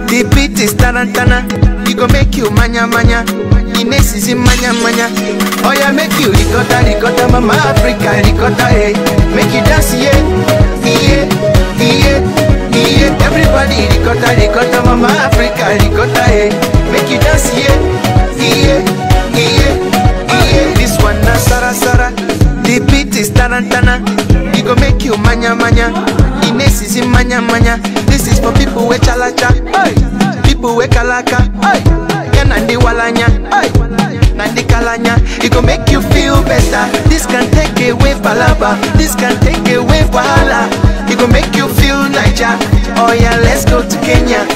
The beat is tarantana. It go make you manya manya. Ines is in manya manya. Oh yeah, make you ricotta ricotta, mama Africa ricotta, hey. Make you dance, yeah, yeah, yeah, yeah. Everybody ricotta ricotta, mama Africa ricotta, hey. Make you dance, yeah, yeah, yeah, yeah. This one na sara sara. The beat is tarantana. It go make you manya manya. Ines is in manya manya. This is for people with chalacha, hey. People with kalaka, hey. Yeah, nandi walanya, hey. Nandi kalanya. It go make you feel better. This can take away palaba. This can take away wahala. It go make you feel Niger. Oh yeah, let's go to Kenya.